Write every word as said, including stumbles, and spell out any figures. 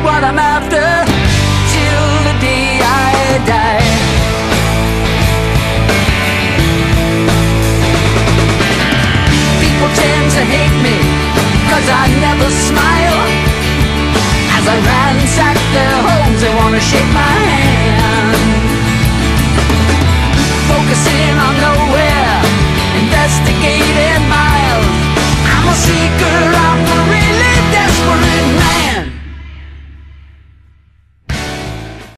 what I'm after till the day I die. People tend to hate me cause I never smile. As I ransack their homes, they wanna shake my